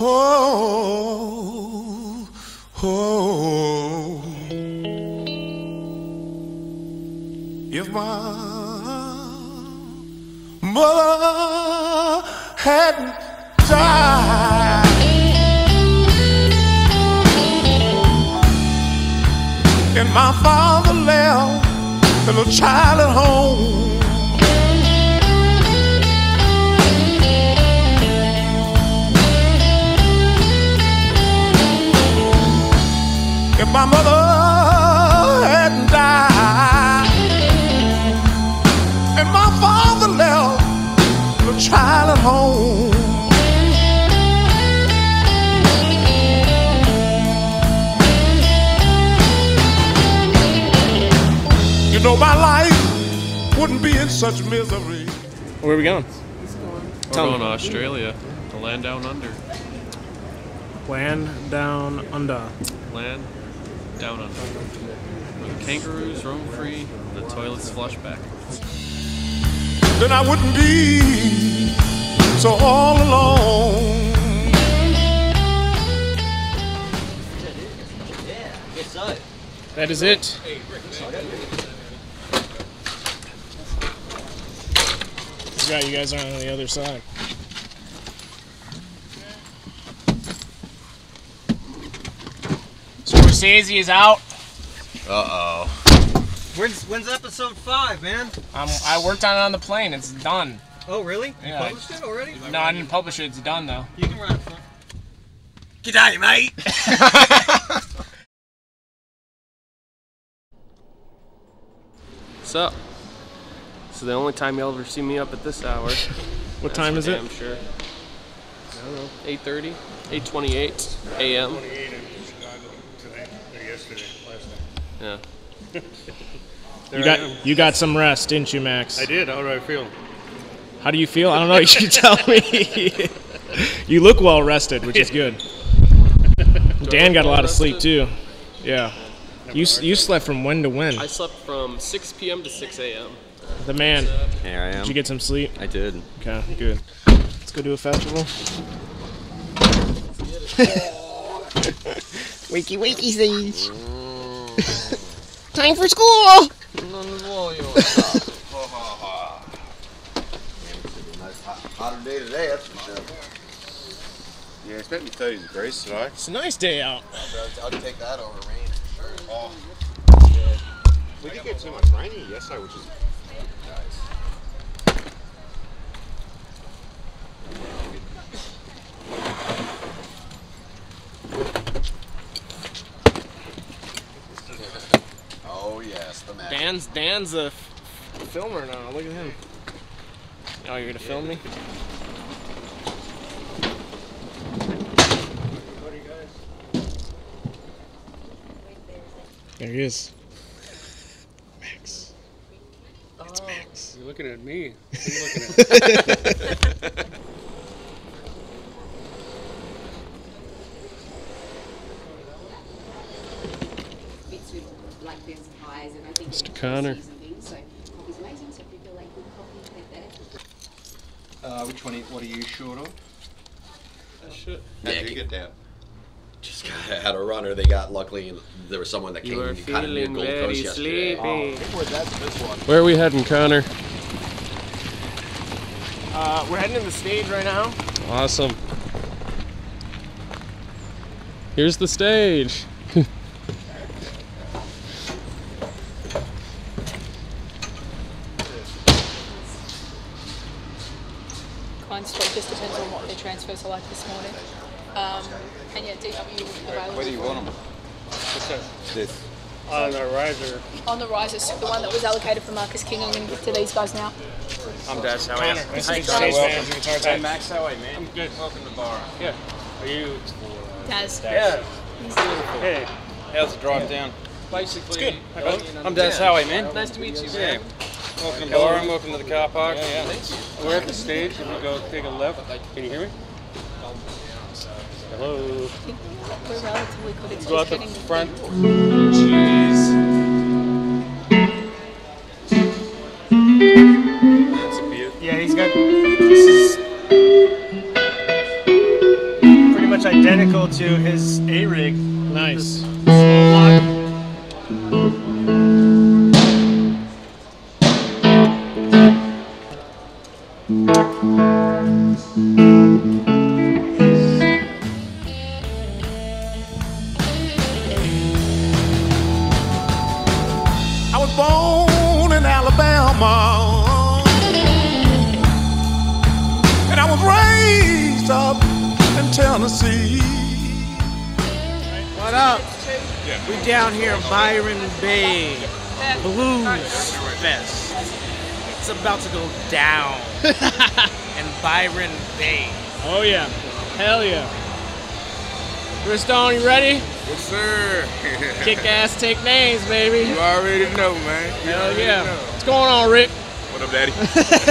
Oh, oh. If my mother hadn't died, and my father left the little child at home, if my mother hadn't died, and my father left the child at home, you know my life wouldn't be in such misery. Where are we going? We're going to Australia, the land down under. Land down under. Land down under. Where the kangaroos roam free, the toilets flush back. Then I wouldn't be so all alone. That is it. Forgot you guys aren't on the other side. Scorsese is out. Uh-oh. When's episode 5, man? I worked on it on the plane. It's done. Oh, really? Yeah. You published it already? No, I didn't publish it. It's done, though. You can run it for. G'day, mate. What's up? This is the only time you'll ever see me up at this hour. What time is it? I'm sure. I don't know. 8:30, 8:28 a.m. Yeah. You got some rest, didn't you, Max? I did. How do I feel? How do you feel? I don't know. You should tell me. You look well rested, which is good. Dan got a lot of sleep too. Yeah. You slept from when to when? I slept from 6 p.m. to 6 a.m. The man. Here I am. Did you get some sleep? I did. Okay, good. Let's go do a festival. Wakey, wakey, Sage. Time for school! Hotter day today, that's for sure. Yeah, it's meant to be 30 degrees today. It's a nice day out. I'll take that over rain for sure. Oh. Yeah. We did get too much rain here yesterday, which is nice. Oh yes, the man. Dan's a filmer now. Look at him. Oh, you're gonna film me? There he is. Max. It's Max. You're looking at me. Mr. Connor. Which one? What are you short of? How did you get down? Just had a runner. They got luckily. There was someone that came You are and kind of near feeling Gold very Coast yesterday. sleepy. That's this one. Where are we heading, Connor? We're heading to the stage right now. Awesome. Here's the stage. Stroke just depends on what their transfers are like this morning. And yeah, DW available. Where do you want them? What's that? This. On the riser. On the risers, the one that was allocated for Marcus King. I'm going to give to these guys now. I'm Daz. How are you? This is stage manager, guitar Hey, tech. Max. How are you, man? I'm good. Welcome to Bar. Yeah. Are you? Daz. Yeah. Hey. How's the drive down? Basically, It's good. Hi, bud. I'm Daz. How are you, man? Nice to meet you, Yeah. man. Welcome to Bar. Welcome to the car park. Yeah, thank you. We're at the stage. If you go take a left, can you hear me? Hello. We're relatively good. It's Go out just the getting front. Jeez. That's a beaut. Yeah, he's got. This is pretty much identical to his A-rig. Nice. Small block. I was born in Alabama, and I was raised up in Tennessee. What up? We down here in Byron Bay Blues Fest. It's about to go down in Byron Bay. Oh yeah. Hell yeah. Bristone, you ready? Yes, sir. Kick ass, take names, baby. You already know, man. You Hell already yeah. know. What's going on, Rick? What up, Daddy?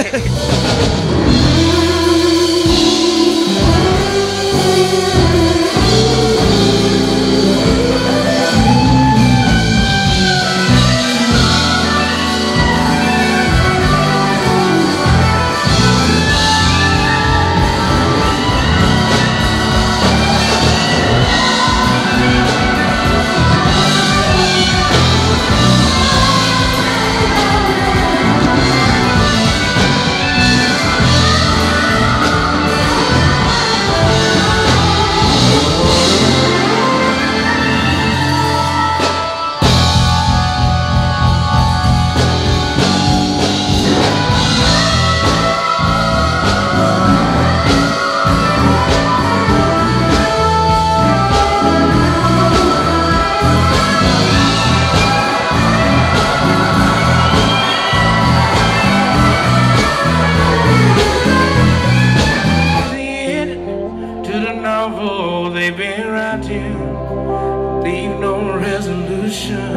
They've been around you, leave no resolution.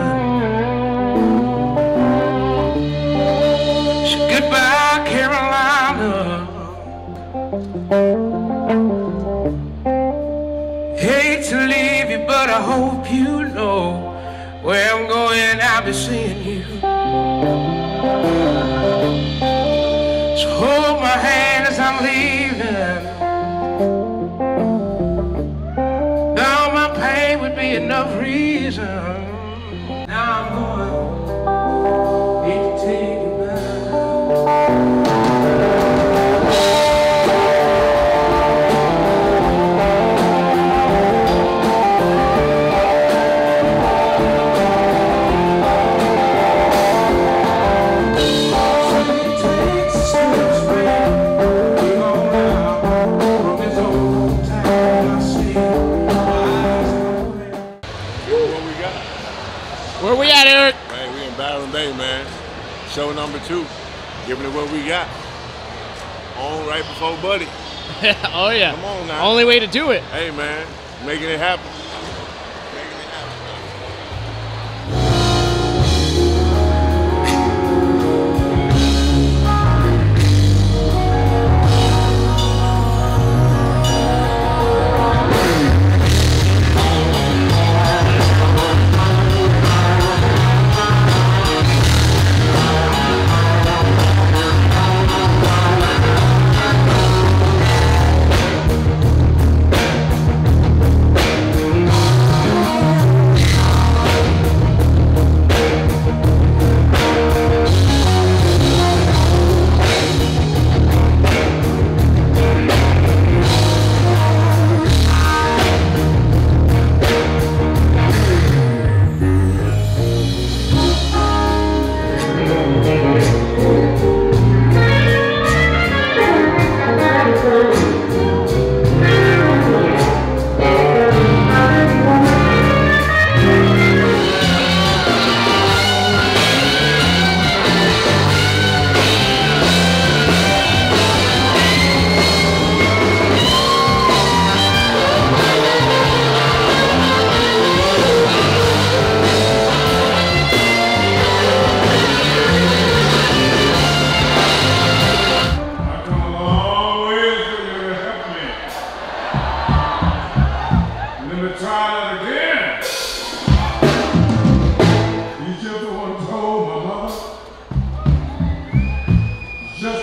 So goodbye, Carolina. Hate to leave you, but I hope you know where I'm going. I'll be seeing you. So hold my hand as I'm leaving. Would be enough reason. Now I'm going, need to take you back. Where we at, Eric? Man, we in Byron Bay, man. Show number 2. Giving it what we got. On right before Buddy. Oh yeah. Come on now. Only way to do it. Hey man, making it happen.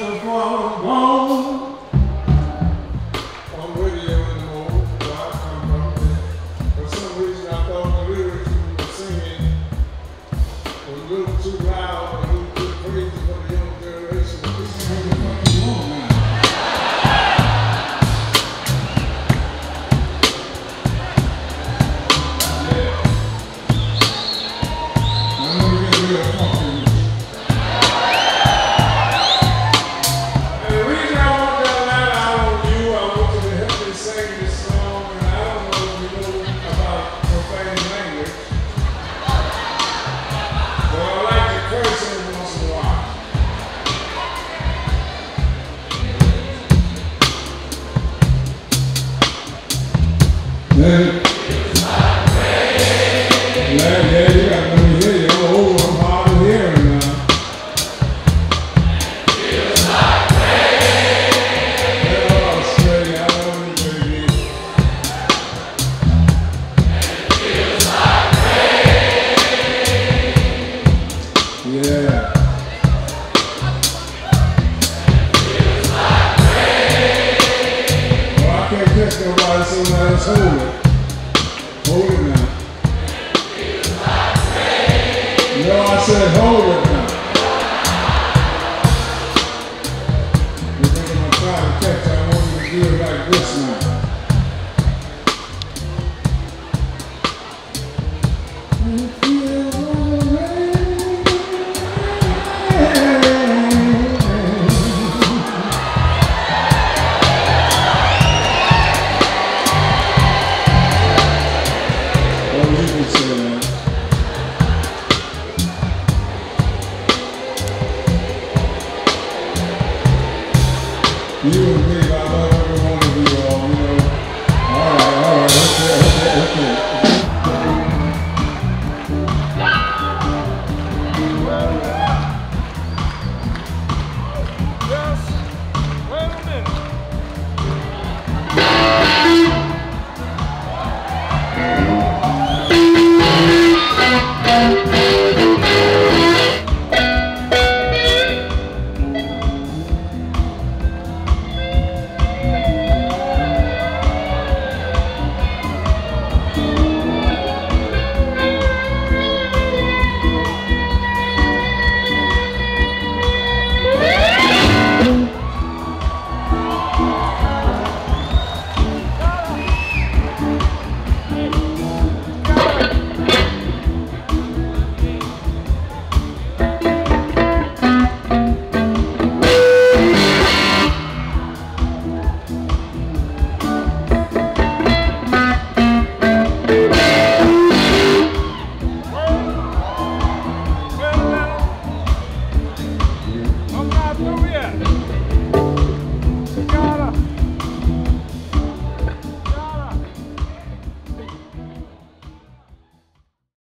I'm with you anymore. I come Yeah, you got let me hear you. I'm old, I'm hard of hearing now. Oh, straight, I love you, baby. Yeah. Well, I can't catch nobody, so now let's hold it. Hold it now. No, I said hold it.